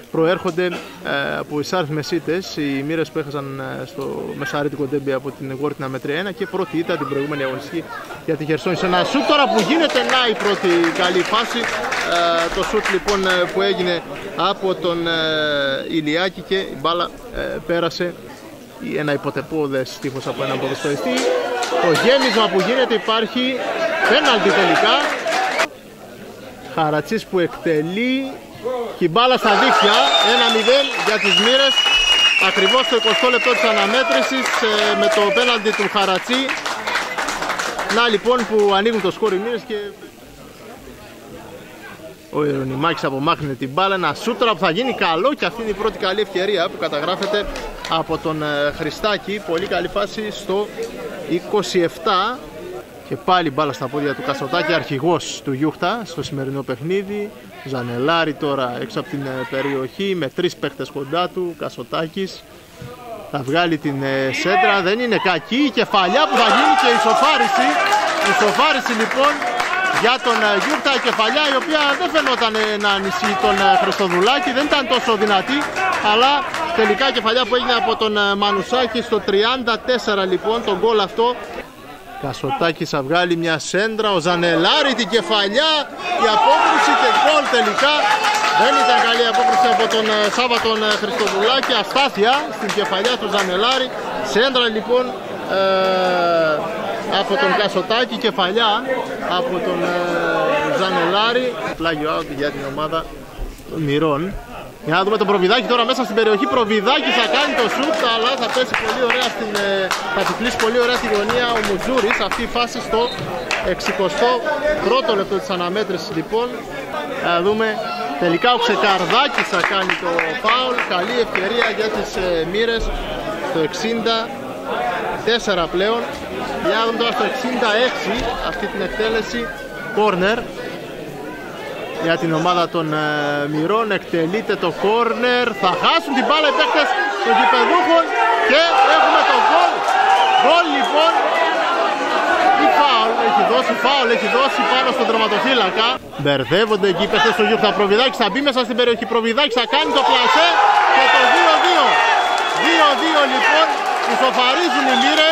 προέρχονται από εισάριθμες ήττες. Οι Μοίρες που έχασαν στο μεσαρίτικο ντέρμπι από την Γόρτινα με 3-1 και πρώτη ήττα την προηγούμενη αγωνιστική για τη Χερσόνησο. Ένα σούτ τώρα που γίνεται, να η πρώτη καλή φάση. Το σούτ λοιπόν που έγινε από τον Ηλιάκη και η μπάλα πέρασε. Ένα υποτεπώδες τείχος από έναν ποδοσφαιριστή. Το γέμισμα που γίνεται, υπάρχει πέναλτι τελικά. Χαρατσής που εκτελεί και η μπάλα στα δίχτυα. 1-0 για τις Μοίρες. Ακριβώς το 20 λεπτό της αναμέτρησης με το πέναλτι του Χαρατσί. Να λοιπόν που ανοίγουν το σκορ οι Μοίρες και ο Ιερονιμάκης απομάκρυνε την μπάλα. Ένα σούτρα που θα γίνει καλό και αυτή είναι η πρώτη καλή ευκαιρία που καταγράφεται από τον Χριστάκη. Πολύ καλή φάση στο 27. Και πάλι μπάλα στα πόδια του Κασοτάκη, αρχηγός του Γιούχτα στο σημερινό παιχνίδι. Ζανελάρη τώρα έξω από την περιοχή με 3 παίχτες κοντά του. Κασοτάκης θα βγάλει την σέντρα, δεν είναι κακή. Η κεφαλιά που θα γίνει και ισοφάριση. Ισοφάριση λοιπόν για τον Γιούχτα, η κεφαλιά η οποία δεν φαινόταν να ανησύει τον Χριστοδουλάκη, δεν ήταν τόσο δυνατή, αλλά τελικά η κεφαλιά που έγινε από τον Μανουσάκη στο 34 λοιπόν, τον γκολ αυτό. Κασοτάκης θα βγάλει μια σέντρα, ο Ζανελάρη την κεφαλιά, η απόκριση και γκολ τελικά. Δεν ήταν καλή απόκριση από τον Σάββα τον Χριστοδουλάκη, αστάθεια στην κεφαλιά του Ζανελάρη. Σέντρα λοιπόν από τον Κασοτάκη, κεφαλιά από τον Ζανελάρη. Πλάγιο out για την ομάδα των Μοιρών. Για να δούμε τον Προβιδάκη τώρα μέσα στην περιοχή. Προβιδάκη θα κάνει το σουτ, αλλά θα πέσει πολύ ωραία θα την κλείσει πολύ ωραία τη γωνία ο Μουτζούρης. Αυτή η φάση στο 61ο λεπτό της αναμέτρησης λοιπόν. Να δούμε τελικά ο Ξεκαρδάκης θα κάνει το φάουλ. Καλή ευκαιρία για τις Μοίρες στο 64 πλέον. Για να δούμε τώρα στο 66 αυτή την εκτέλεση. Corner για την ομάδα των Μοιρών, εκτελείται το κόρνερ, θα χάσουν την μπάλα οι παίκτες των γηπεδούχων και έχουμε το γκολ. Γκολ λοιπόν, ή φάουλ έχει δώσει πάνω στον τερματοφύλακα. Μπερδεύονται εκεί οι παίκτες του Γιούχτα. Προβιδάκης θα μπει μέσα στην περιοχή, Προβιδάκης θα κάνει το πλασέ και το 2-2. 2-2 λοιπόν, ισοφαρίζουν οι Μοίρες.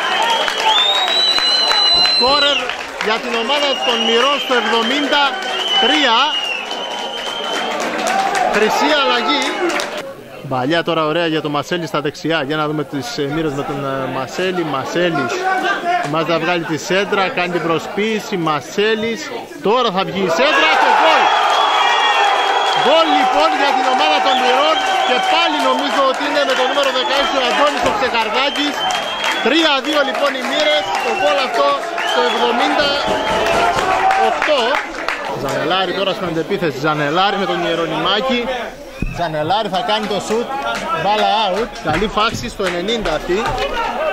Σκόρερ για την ομάδα των Μοιρών στο 73. Χρυσή αλλαγή. Μπαλιά τώρα ωραία για τον Μασέλη στα δεξιά. Για να δούμε τις Μοίρες με τον Μασέλη. Μασέλης ετοιμάζεται να βγάλει τη σέντρα, κάνει την προσποίηση. Μασέλης, τώρα θα βγει η σέντρα και γκολ. Γκολ λοιπόν για την ομάδα των Μοιρών και πάλι νομίζω ότι είναι με το νούμερο 16 ο Αντώνης ο Ξεκαρδάκης. 3-2 λοιπόν οι Μοίρες, το γκολ αυτό στο 78. Ζανελάρη τώρα στην αντεπίθεση, Ζανελάρη με τον Ιερονιμάκη. Ζανελάρη θα κάνει το σουτ, μπάλα out, καλή φάση στο 90 αυτή.